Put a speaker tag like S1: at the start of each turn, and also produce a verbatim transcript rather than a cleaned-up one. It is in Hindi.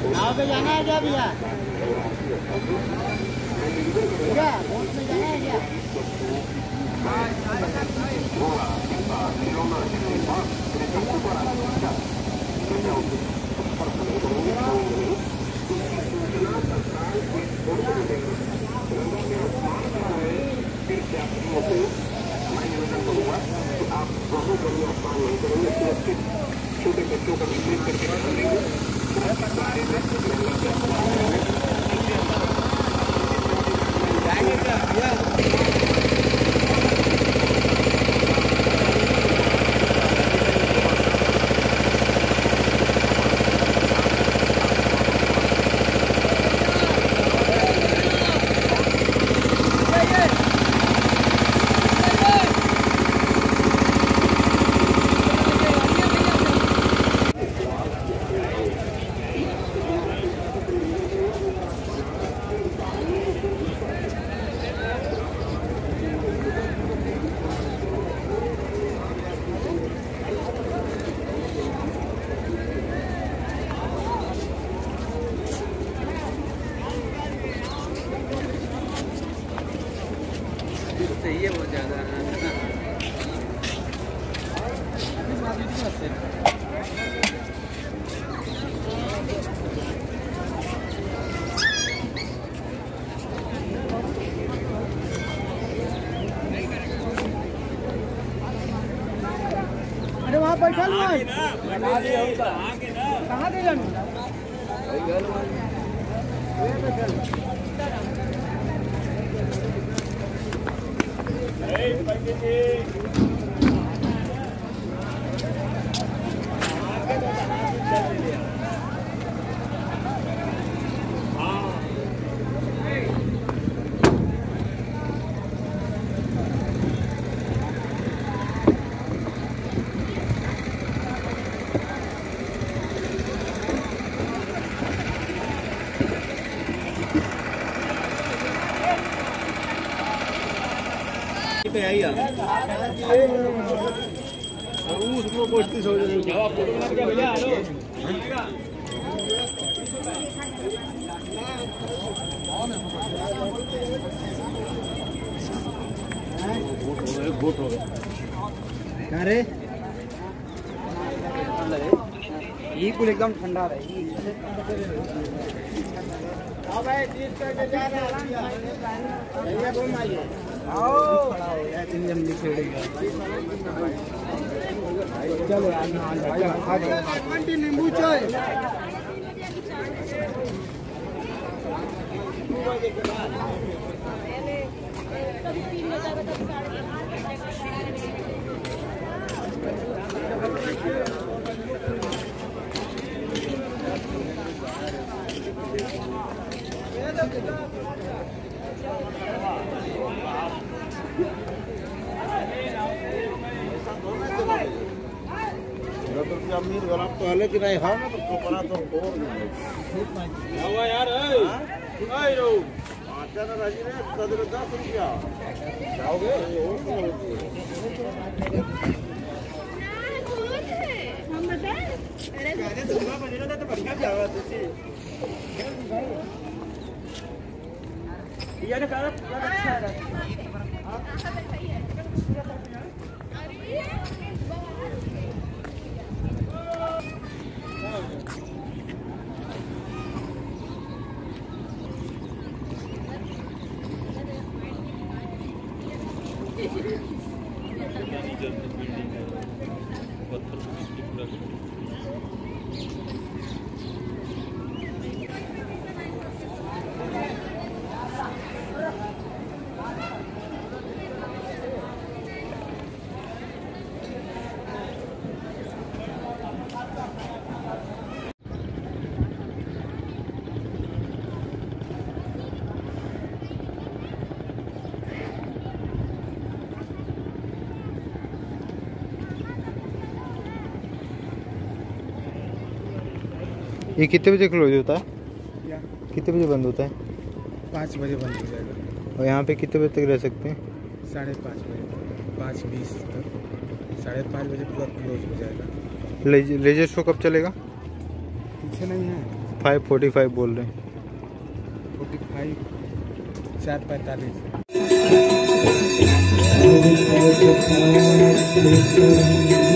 S1: नाव पे जाना है क्या भैया? भैया बोट में जाना है क्या?
S2: छोटे बच्चों का विशेष करके जाएंगे क्या भैया? चाहिए बहुत ज़्यादा।
S1: अरे वहाँ बैठा लो कहाँ दे जाना
S2: आई उसको पच्चीस हो जाएगा भैया।
S1: क्या रे ये कुल एकदम ठंडा रहे चलो नींबू चाय
S2: अमीर बना पहले कि नहीं हाँ ना तो बना तो यार आटा ना राजी ने सदर दस रुपया जाओगे हम बताएं अरे सुबह बजे तो बढ़िया जावा तुझे ये ना कर अच्छा है
S3: ये कितने बजे क्लोज होता है?
S1: क्या
S3: कितने बजे बंद होता है?
S1: पाँच बजे बंद हो जाएगा।
S3: और यहाँ पे कितने बजे तक रह सकते हैं?
S1: साढ़े पाँच बजे पाँच बीस तक साढ़े पाँच बजे पूरा क्लोज हो जाएगा।
S3: लेजर शो कब चलेगा?
S1: पीछे नहीं है।
S3: फाइव फोर्टी फाइव बोल रहे हैं।
S1: फोर्टी फाइव चार पैंतालीस।